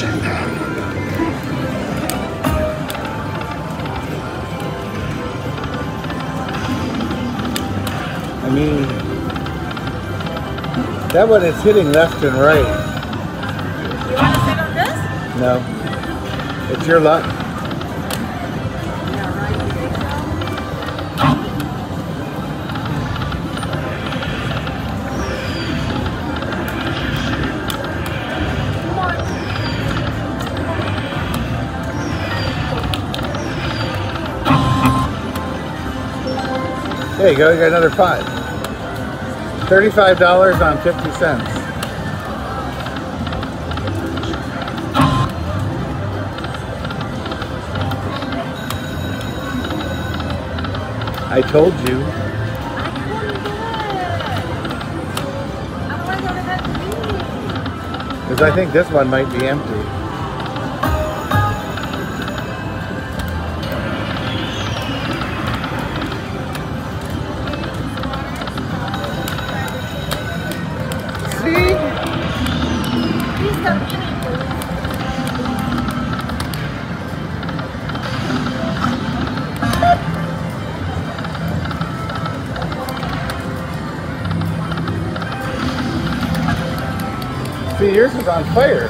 I mean, that one is hitting left and right. You want to sit on this? No. It's your luck. Yeah, right. You think so? Come on. There you go, you got another 5. $35 on 50 cents. I told you. I couldn't do it. Otherwise, I would have had to leave. Because I think this one might be empty. See? Please stop eating. See, yours is on fire.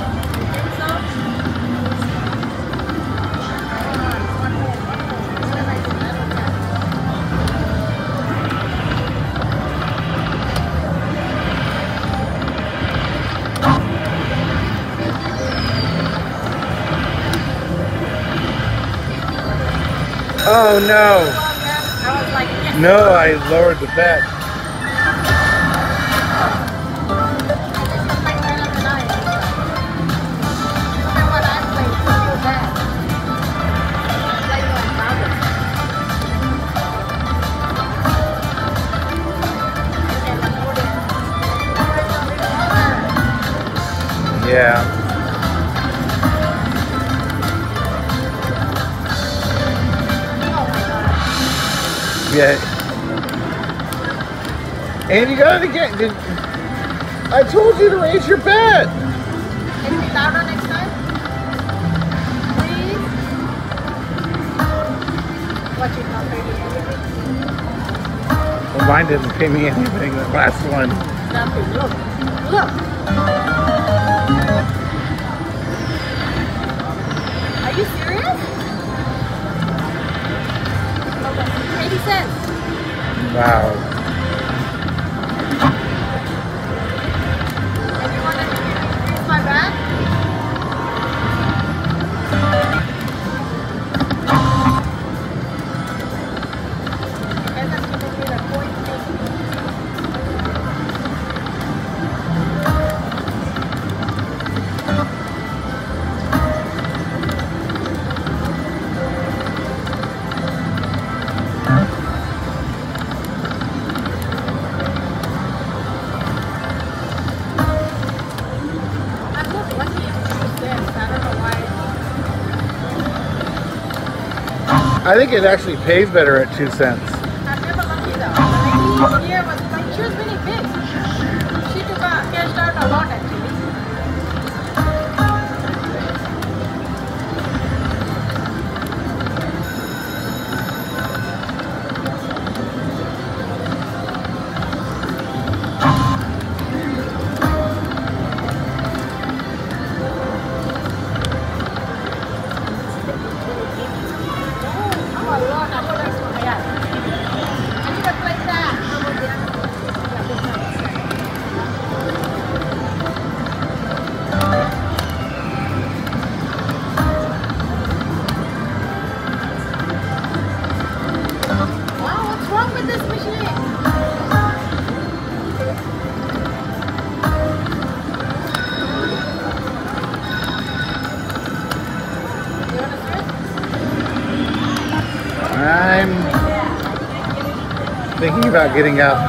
Oh no. I was like, yes. No, I lowered the bet. Yeah. Yeah. And you got it again. I told you to raise your bet. Can you be louder next time? Please? What you not pay me anything? Well, mine didn't pay me anything, the last one. Nothing. Look. Look. Are you serious? 80 cents. Wow. And you want to increase my back? You guys have given me the point thing. I'm not lucky if you use this. I don't know why. I think it actually pays better at 2 cents. I'm never lucky though. The lady here was like, she was really big. She took a cashed out a lot actually. Oh, a lot. I thought that's what I had. I should have played that. How about the other one? Yeah, this one. Wow, what's wrong with this machine? You want to switch? I'm thinking about getting up.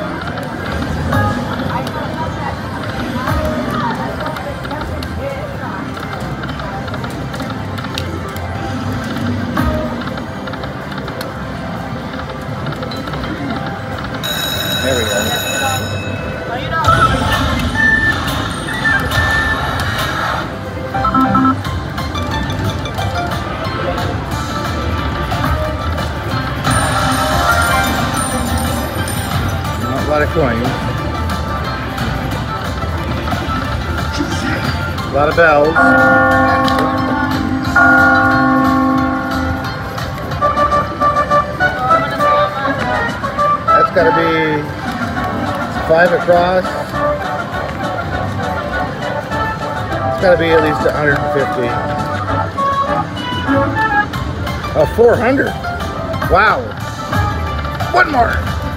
There we go. No, you don't. A lot of bells. That's got to be 5 across. It's got to be at least 150. Oh, 400. Wow. One more.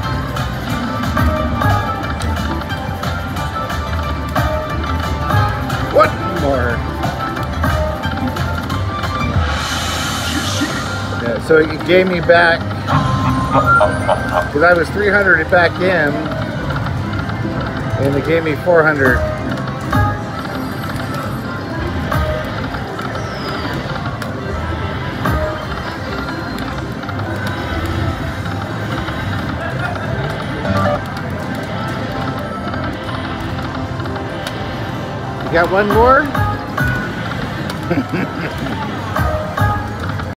One more. Yeah, so it gave me back, because I was 300 back in, and it gave me 400. You got one more?